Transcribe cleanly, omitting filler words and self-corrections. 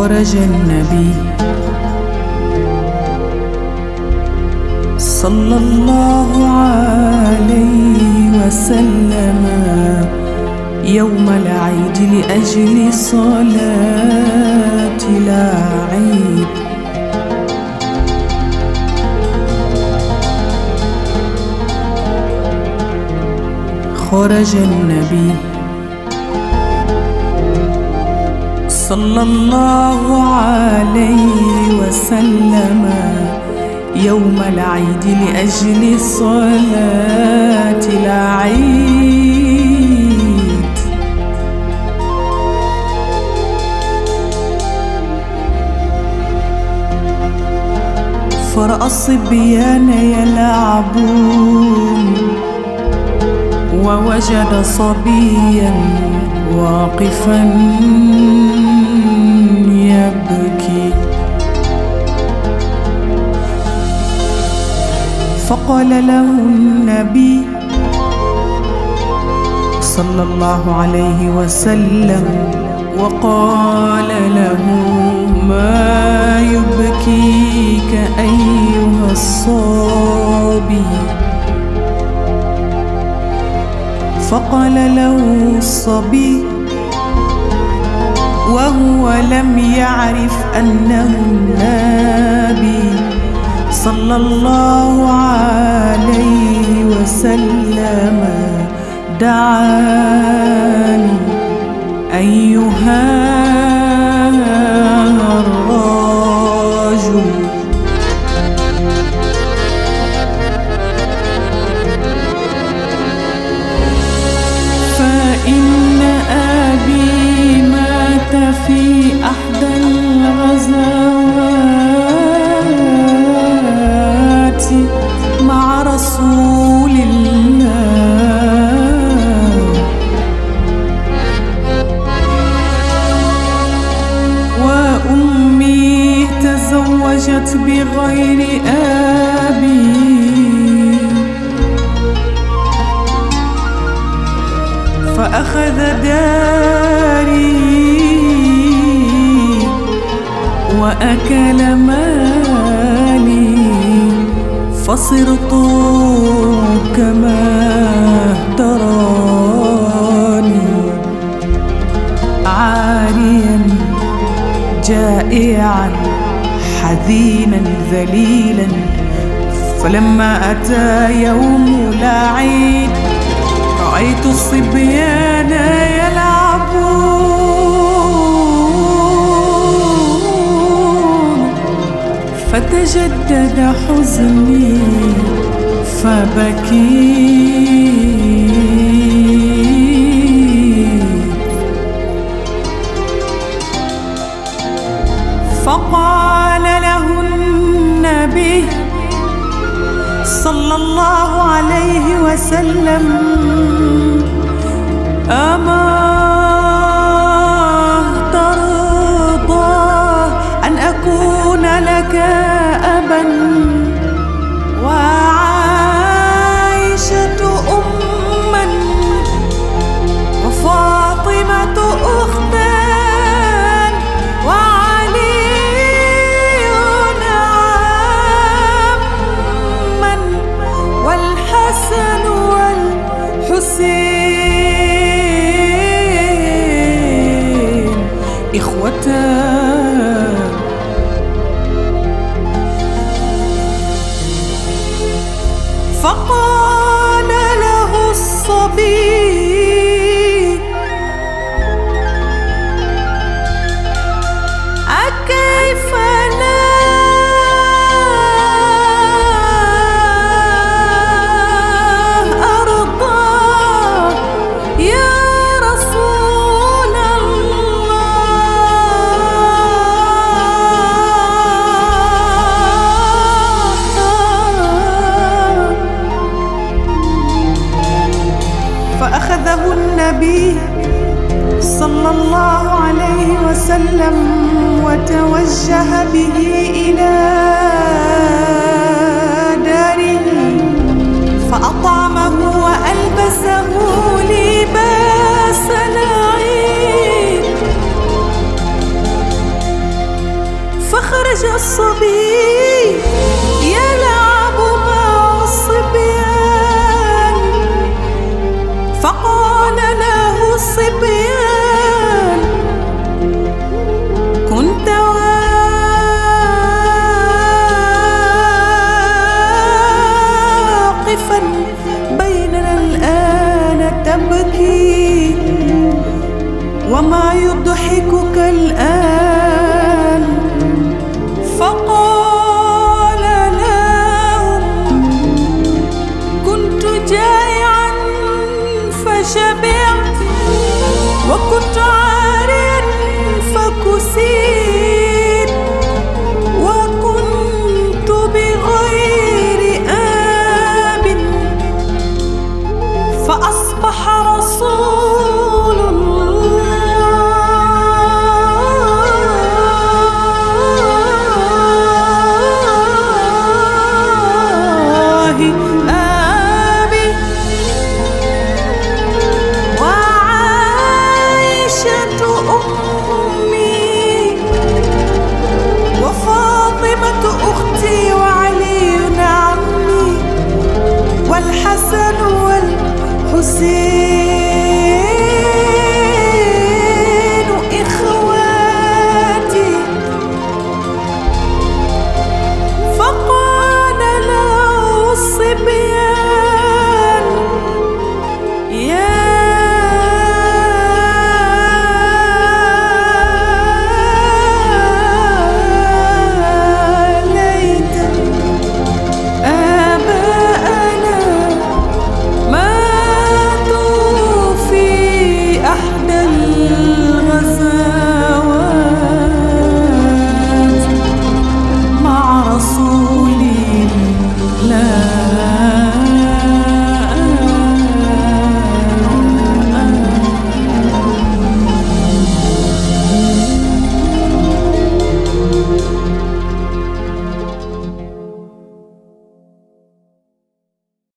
خرج النبي صلى الله عليه وسلم يوم العيد لأجل صلاة العيد. خرج النبي صلى الله عليه وسلم يوم العيد لأجل صلاة العيد. فرأى الصبيان يلعبون ووجد صبيا واقفا يبكي، فقال له النبي صلى الله عليه وسلم وقال له: ما يبكيك أيها الصبي؟ فقال له الصبي وهو لم يعرف أنه النبي صلى الله عليه وسلم: دعاني أيها الرجل. فإن أبي مات في أحدى الغزوات مع رسول الله، وأمي تزوجت بغير أبي، فأخذ داري وأكل مالي، فصرت كما تراني عاريا جائعا حزينا ذليلا. فلما أتى يوم العيد رأيت الصبيان يلعبون، فتجدد حزني فبكيت. فقال له النبي صلى الله عليه وسلم: أما ترضى أن أكون لك أبا وعائشة أما وفاطمة أختا وعلي عما والحسن والحسين إخوتان. فقال له الصبي: أكيف لا أرضى يا رسول الله. فأخذه النبي صلى الله عليه وسلم وتوجه به إلى داره، فأطعمه وألبسه لباس العيد، خرج الصبي يلعب مع الصبيان، فقال له الصبيان: كنت واقفا بيننا الآن تبكي، وما يضحكك الآن؟ فقال لهم: كنت جائعا فشبعت، وكنت عاريا فكسيت، وكنت بغير آب فأصبح رسول الله آبي، وعائشة أمي، وفاطمة أختي، وعلي عمي، والحسن والحسين